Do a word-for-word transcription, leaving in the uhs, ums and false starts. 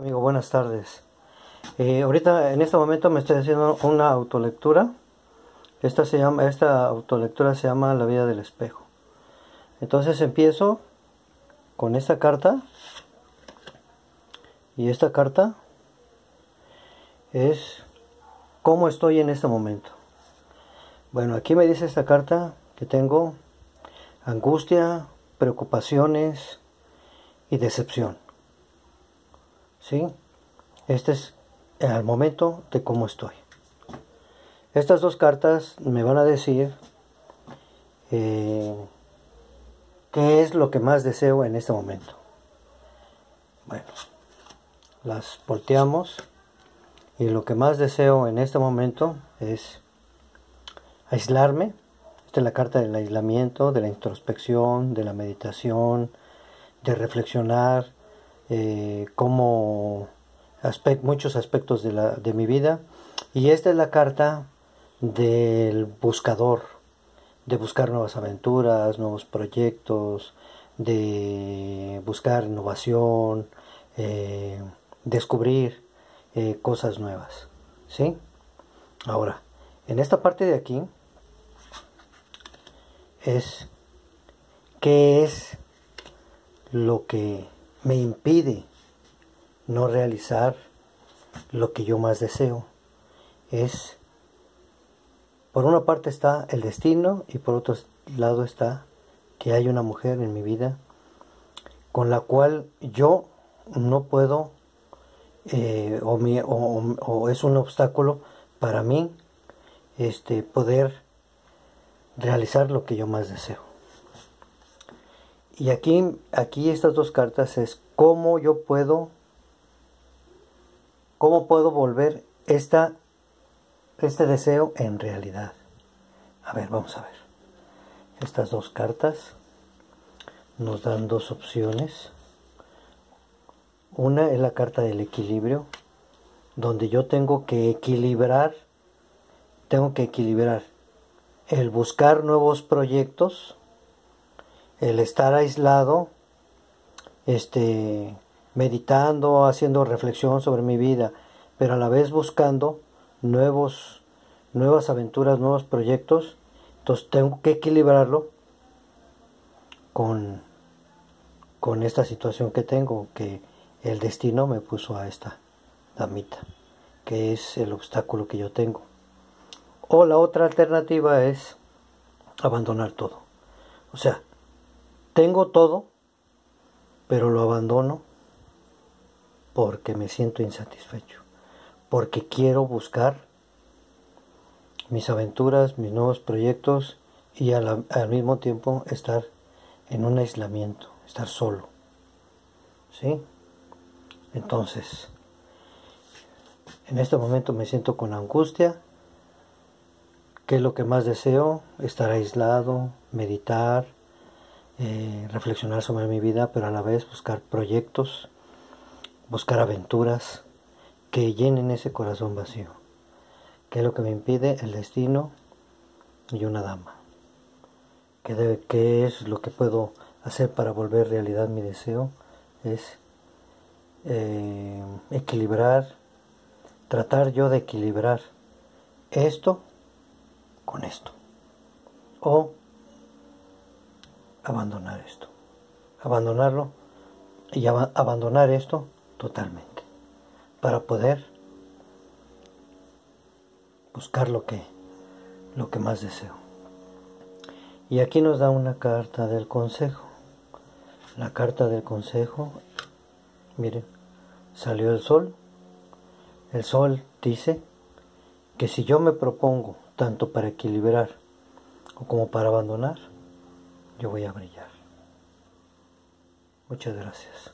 Amigo, buenas tardes. Eh, ahorita en este momento me estoy haciendo una autolectura. Esta se llama, esta autolectura se llama La vida del espejo. Entonces empiezo con esta carta. Y esta carta es cómo estoy en este momento. Bueno, aquí me dice esta carta que tengo angustia, preocupaciones y decepción. ¿Sí? Este es el momento de cómo estoy. Estas dos cartas me van a decir eh, qué es lo que más deseo en este momento. Bueno, las volteamos y lo que más deseo en este momento es aislarme. Esta es la carta del aislamiento, de la introspección, de la meditación, de reflexionar eh, como aspect, muchos aspectos de, la, de mi vida. Y esta es la carta del buscador, de buscar nuevas aventuras, nuevos proyectos, de buscar innovación, eh, descubrir eh, cosas nuevas. ¿Sí? Ahora, en esta parte de aquí es qué es lo que me impide no realizar lo que yo más deseo. Es, por una parte está el destino y por otro lado está que hay una mujer en mi vida con la cual yo no puedo eh, o, mi, o, o, o es un obstáculo para mí este, poder realizar lo que yo más deseo. Y aquí, aquí estas dos cartas es cómo yo puedo, cómo puedo volver esta, este deseo en realidad. A ver, vamos a ver. Estas dos cartas nos dan dos opciones. Una es la carta del equilibrio, donde yo tengo que equilibrar, tengo que equilibrar el buscar nuevos proyectos, el estar aislado, este, meditando, haciendo reflexión sobre mi vida, pero a la vez buscando nuevos, nuevas aventuras, nuevos proyectos. Entonces tengo que equilibrarlo con, con esta situación que tengo, que el destino me puso a esta damita, que es el obstáculo que yo tengo. O la otra alternativa es abandonar todo. O sea, tengo todo, pero lo abandono porque me siento insatisfecho, porque quiero buscar mis aventuras, mis nuevos proyectos y al, al mismo tiempo estar en un aislamiento, estar solo. ¿Sí? Entonces, en este momento me siento con angustia. ¿Qué es lo que más deseo? Estar aislado, meditar, eh, reflexionar sobre mi vida, pero a la vez buscar proyectos, buscar aventuras que llenen ese corazón vacío. ¿Qué es lo que me impide? El destino y una dama. ¿Qué, debe, qué es lo que puedo hacer para volver realidad mi deseo? Es eh, equilibrar, tratar yo de equilibrar esto con esto, o abandonar esto, abandonarlo y ab abandonar esto totalmente, para poder buscar lo que, lo que más deseo. Y aquí nos da una carta del consejo. La carta del consejo, miren, salió el sol. El sol dice que si yo me propongo tanto para equilibrar o como para abandonar, yo voy a brillar. Muchas gracias.